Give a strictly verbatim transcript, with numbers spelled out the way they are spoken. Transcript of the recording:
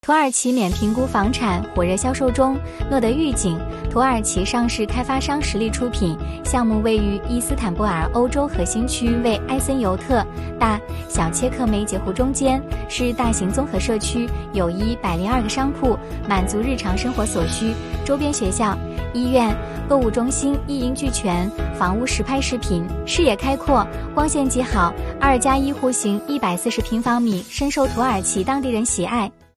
土耳其免评估房产火热销售中，诺德预警，土耳其上市开发商实力出品，项目位于伊斯坦布尔欧洲核心区，为埃森尤特、大小切克梅结湖中间，是大型综合社区，有一百零二个商铺，满足日常生活所需。周边学校、医院、购物中心一应俱全，房屋实拍视频，视野开阔，光线极好，二加一户型一百四十平方米，深受土耳其当地人喜爱。